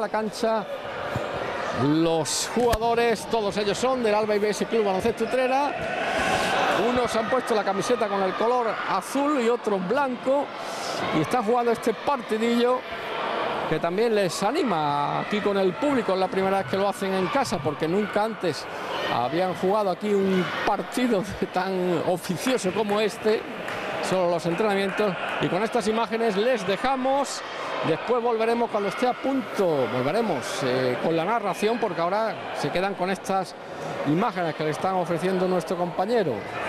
la cancha los jugadores, todos ellos son del Alba IBS Club Baloncesto Utrera. Unos han puesto la camiseta con el color azul y otros blanco y están jugando este partidillo que también les anima aquí con el público. Es la primera vez que lo hacen en casa porque nunca antes habían jugado aquí un partido tan oficioso como este, solo los entrenamientos. Y con estas imágenes les dejamos. Después volveremos cuando esté a punto, volveremos con la narración, porque ahora se quedan con estas imágenes que le están ofreciendo nuestro compañero.